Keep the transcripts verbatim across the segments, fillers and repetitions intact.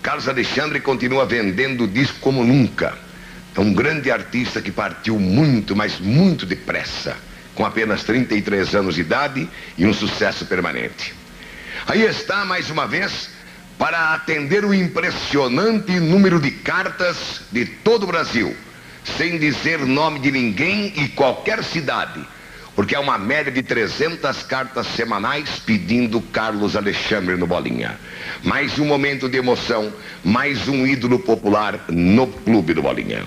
Carlos Alexandre continua vendendo disco como nunca. É um grande artista que partiu muito, mas muito depressa, com apenas trinta e três anos de idade e um sucesso permanente. Aí está, mais uma vez, para atender o impressionante número de cartas de todo o Brasil, sem dizer nome de ninguém e qualquer cidade, porque é uma média de trezentas cartas semanais pedindo Carlos Alexandre no Bolinha. Mais um momento de emoção, mais um ídolo popular no Clube do Bolinha.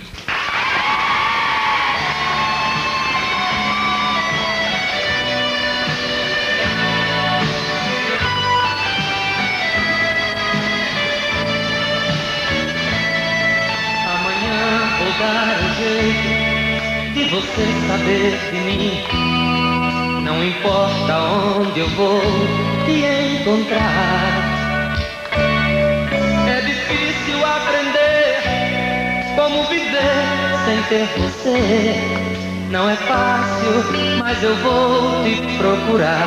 Amanhã vou dar um jeito de você saber de mim. Não importa onde eu vou te encontrar. É difícil aprender como viver sem ter você. Não é fácil, mas eu vou te procurar.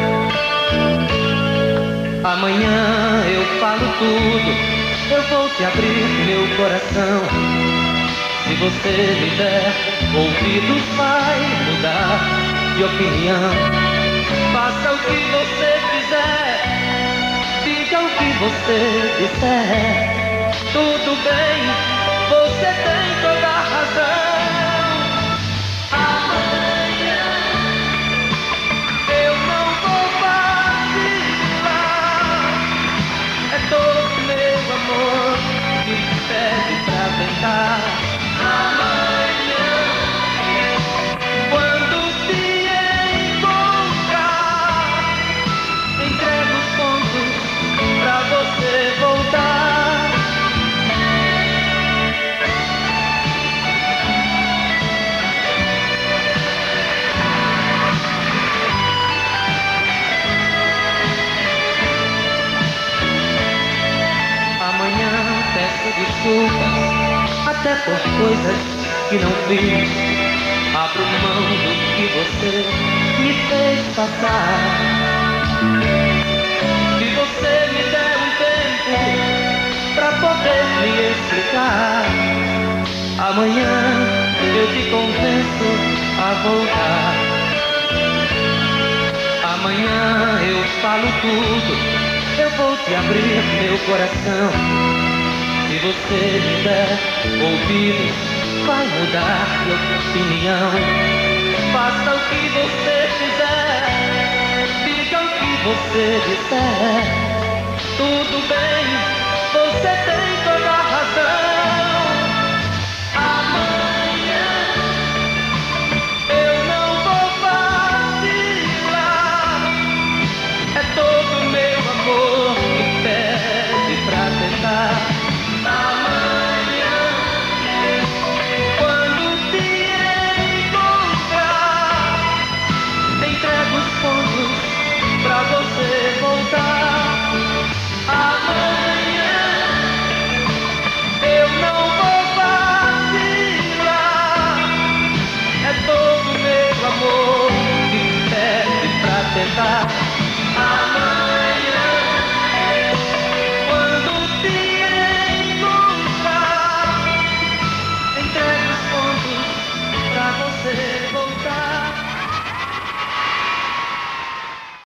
Amanhã eu falo tudo, eu vou te abrir meu coração. Se você me der ouvidos, vai mudar de opinião. Faça o que você quiser, diga o que você disser. Tudo bem, você tem toda a razão. Amanhã eu não vou vacilar. É todo meu amor que me pede pra tentar. Amanhã, quando se encontrar, entrego os pontos pra você voltar. Amanhã peço desculpas, até por coisas que não fiz. Abro mão do que você me fez passar. Se você me der um tempo pra poder me explicar, amanhã eu te convenço a voltar. Amanhã eu falo tudo, eu vou te abrir meu coração. Se você me der ouvidos, vai mudar de opinião. Faça o que você quiser, diga o que você disser. Tudo bem,